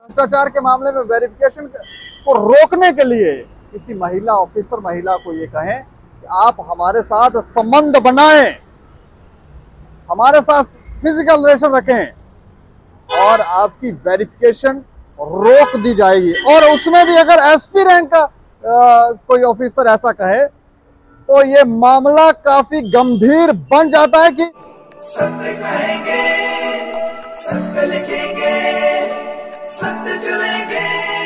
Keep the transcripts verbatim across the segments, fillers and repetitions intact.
भ्रष्टाचार के मामले में वेरिफिकेशन को रोकने के लिए किसी महिला ऑफिसर महिला को ये कहें कि आप हमारे साथ संबंध बनाएं, हमारे साथ फिजिकल रिलेशन रखें और आपकी वेरिफिकेशन रोक दी जाएगी। और उसमें भी अगर एसपी रैंक का आ, कोई ऑफिसर ऐसा कहे तो ये मामला काफी गंभीर बन जाता है कि सत्य कहेंगे, सत्य लिखेंगे, सत्य चलेंगे।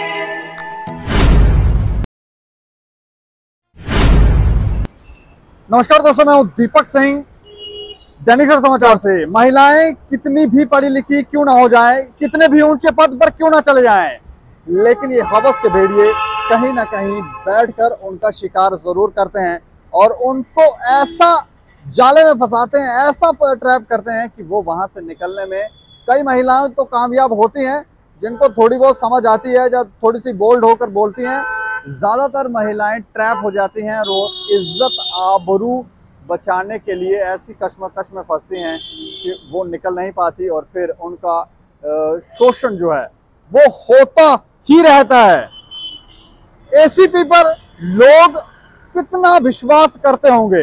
नमस्कार दोस्तों, मैं हूं दीपक सिंह, दैनिक सवेरा समाचार से। महिलाएं कितनी भी पढ़ी लिखी क्यों ना हो जाएं, कितने भी ऊंचे पद पर क्यों ना चले जाएं, लेकिन ये हवस के भेड़िए कहीं ना कहीं बैठकर उनका शिकार जरूर करते हैं और उनको ऐसा जाले में फंसाते हैं, ऐसा ट्रैप करते हैं कि वो वहां से निकलने में कई महिलाएं तो कामयाब होती हैं जिनको थोड़ी बहुत समझ आती है, जब थोड़ी सी बोल्ड होकर बोलती हैं। ज्यादातर महिलाएं ट्रैप हो जाती हैं और वो इज्जत आबरू बचाने के लिए ऐसी कश्मकश में फंसती हैं कि वो निकल नहीं पाती और फिर उनका शोषण जो है वो होता ही रहता है। एसीपी पर लोग कितना विश्वास करते होंगे,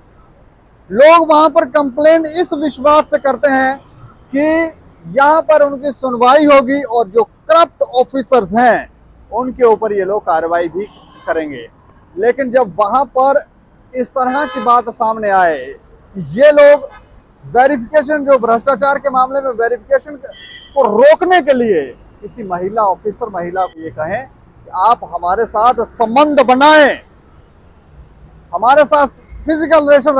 लोग वहां पर कंप्लेन इस विश्वास से करते हैं कि यहां पर उनकी सुनवाई होगी और जो करप्ट ऑफिसर्स हैं उनके ऊपर ये लोग कार्रवाई भी करेंगे। लेकिन जब वहां पर इस तरह की बात सामने आए कि ये लोग वेरिफिकेशन, जो भ्रष्टाचार के मामले में वेरिफिकेशन को रोकने के लिए किसी महिला ऑफिसर महिला को ये कहें कि आप हमारे साथ संबंध बनाएं, हमारे साथ फिजिकल रिलेशन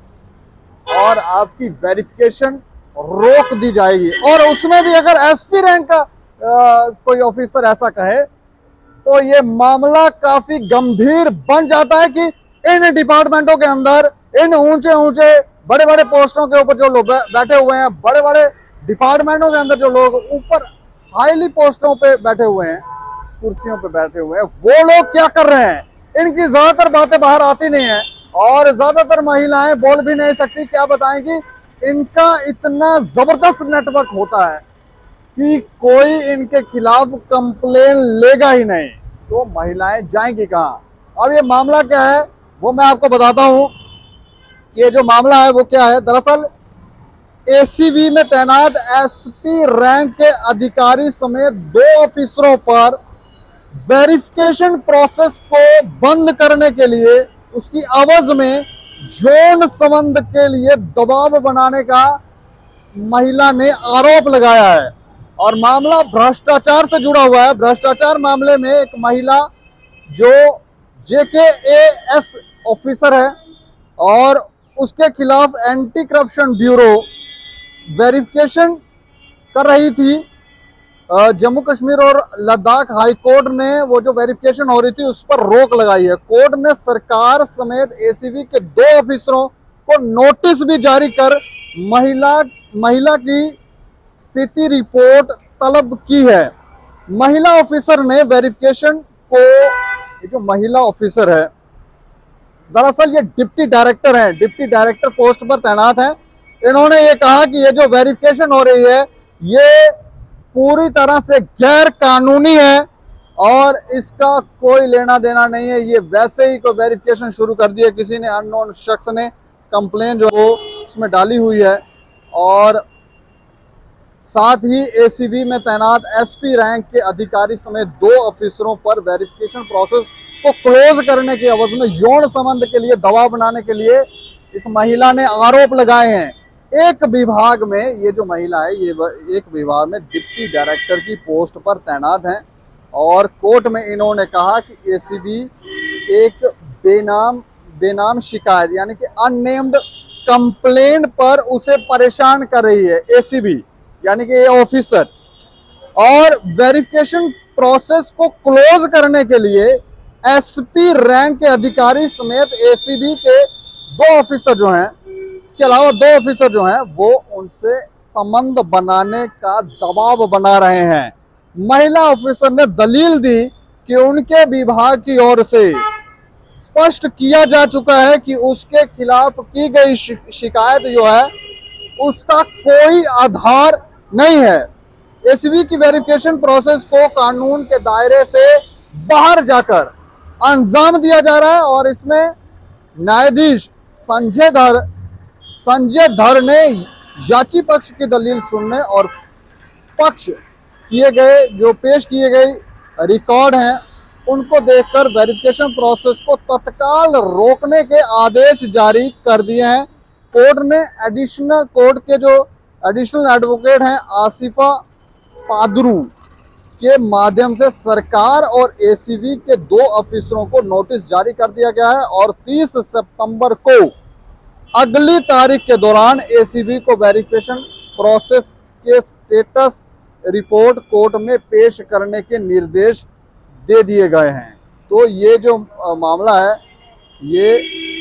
रखें और आपकी वेरिफिकेशन रोक दी जाएगी। और उसमें भी अगर एसपी रैंक का आ, कोई ऑफिसर ऐसा कहे तो ये मामला काफी गंभीर बन जाता है कि इन डिपार्टमेंटों के अंदर, इन ऊंचे ऊंचे बड़े बड़े पोस्टों के ऊपर जो लोग बैठे हुए हैं, बड़े बड़े डिपार्टमेंटों के अंदर जो लोग ऊपर हाईली पोस्टों पे बैठे हुए हैं, कुर्सियों पे बैठे हुए हैं, वो लोग क्या कर रहे हैं, इनकी ज्यादातर बातें बाहर आती नहीं है और ज्यादातर महिलाएं बोल भी नहीं सकती। क्या बताएं कि इनका इतना जबरदस्त नेटवर्क होता है कि कोई इनके खिलाफ कंप्लेन लेगा ही नहीं, तो महिलाएं जाएंगी कहां। अब ये मामला क्या है वो मैं आपको बताता हूं। ये जो मामला है वो क्या है, दरअसल एसीबी में तैनात एसपी रैंक के अधिकारी समेत दो ऑफिसरों पर वेरिफिकेशन प्रोसेस को बंद करने के लिए, उसकी आवाज में यौन संबंध के लिए दबाव बनाने का महिला ने आरोप लगाया है। और मामला भ्रष्टाचार से जुड़ा हुआ है। भ्रष्टाचार मामले में एक महिला जो जेके एएस ऑफिसर है और उसके खिलाफ एंटी करप्शन ब्यूरो वेरिफिकेशन कर रही थी। जम्मू कश्मीर और लद्दाख हाई कोर्ट ने वो जो वेरिफिकेशन हो रही थी उस पर रोक लगाई है। कोर्ट ने सरकार समेत एसीबी के दो ऑफिसरों को नोटिस भी जारी कर महिला महिला की स्थिति रिपोर्ट तलब की है। महिला ऑफिसर ने वेरिफिकेशन को, ये जो महिला ऑफिसर है दरअसल ये डिप्टी डायरेक्टर हैं, डिप्टी डायरेक्टर पोस्ट पर तैनात हैं। इन्होंने ये कहा कि ये जो वेरिफिकेशन हो रही है ये पूरी तरह से गैर कानूनी है और इसका कोई लेना देना नहीं है। ये वैसे ही कोई वेरिफिकेशन शुरू कर दिया, किसी ने, अननोन शख्स ने कंप्लेन जो वो उसमें डाली हुई है। और साथ ही एसीबी में तैनात एसपी रैंक के अधिकारी समेत दो ऑफिसरों पर वेरिफिकेशन प्रोसेस को क्लोज करने की एवज में यौन संबंध के लिए दबाव बनाने के लिए इस महिला ने आरोप लगाए हैं। एक विभाग में ये जो महिला है, ये एक विभाग में डिप्टी डायरेक्टर की पोस्ट पर तैनात हैं और कोर्ट में इन्होंने कहा कि एसीबी एक बेनाम बेनाम शिकायत यानी कि अननेम्ड कंप्लेंट पर उसे परेशान कर रही है एसीबी यानी कि ये ऑफिसर। और वेरिफिकेशन प्रोसेस को क्लोज करने के लिए एसपी रैंक के अधिकारी समेत एसीबी के दो ऑफिसर जो हैं, इसके अलावा दो ऑफिसर जो हैं वो उनसे संबंध बनाने का दबाव बना रहे हैं। महिला ऑफिसर ने दलील दी कि उनके विभाग की ओर से स्पष्ट किया जा चुका है कि उसके खिलाफ की गई शिकायत जो है उसका कोई आधार नहीं है। एसीबी की वेरिफिकेशन प्रोसेस को कानून के दायरे से बाहर जाकर अंजाम दिया जा रहा है। और इसमें न्यायाधीश संजय धर संजय धर ने याची पक्ष की दलील सुनने और पक्ष किए गए जो पेश किए गए रिकॉर्ड हैं उनको देखकर वेरिफिकेशन प्रोसेस को तत्काल रोकने के आदेश जारी कर दिए हैं। कोर्ट ने एडिशनल कोर्ट के जो एडिशनल एडवोकेट हैं आसिफा पादरू के माध्यम से सरकार और एसीबी के दो अफसरों को नोटिस जारी कर दिया गया है और तीस सितंबर को अगली तारीख के दौरान एसीबी को वेरिफिकेशन प्रोसेस के स्टेटस रिपोर्ट कोर्ट में पेश करने के निर्देश दे दिए गए हैं। तो ये जो मामला है ये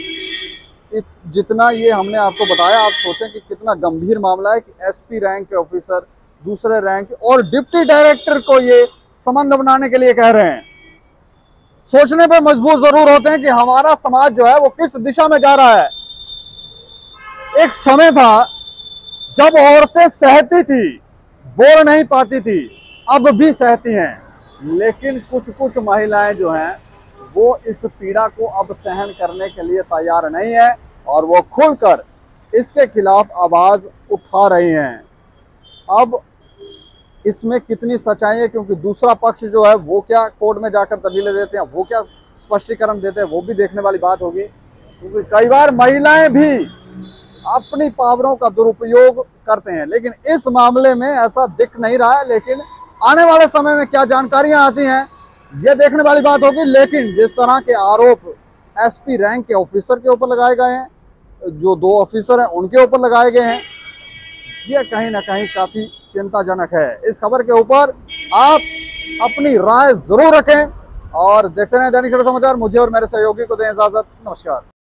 जितना ये हमने आपको बताया, आप सोचें कि कितना गंभीर मामला है कि एसपी रैंक के ऑफिसर दूसरे रैंक और डिप्टी डायरेक्टर को ये संबंध बनाने के लिए कह रहे हैं। सोचने पर मजबूर जरूर होते हैं कि हमारा समाज जो है वो किस दिशा में जा रहा है। एक समय था जब औरतें सहती थी, बोल नहीं पाती थी, अब भी सहती हैं, लेकिन कुछ कुछ महिलाएं जो हैं वो इस पीड़ा को अब सहन करने के लिए तैयार नहीं है और वो खुलकर इसके खिलाफ आवाज उठा रही हैं। अब इसमें कितनी सच्चाई है, क्योंकि दूसरा पक्ष जो है वो क्या कोर्ट में जाकर दलीलें देते हैं, वो क्या स्पष्टीकरण देते हैं, वो भी देखने वाली बात होगी। क्योंकि कई बार महिलाएं भी अपनी पावरों का दुरुपयोग करते हैं, लेकिन इस मामले में ऐसा दिख नहीं रहा है। लेकिन आने वाले समय में क्या जानकारियां आती हैं ये देखने वाली बात होगी। लेकिन जिस तरह के आरोप एसपी रैंक के ऑफिसर के ऊपर लगाए गए हैं, जो दो ऑफिसर हैं उनके ऊपर लगाए गए हैं, ये कहीं ना कहीं काफी चिंताजनक है। इस खबर के ऊपर आप अपनी राय जरूर रखें और देखते रहें दैनिक सवेरा समाचार। मुझे और मेरे सहयोगी को दें इजाजत। नमस्कार।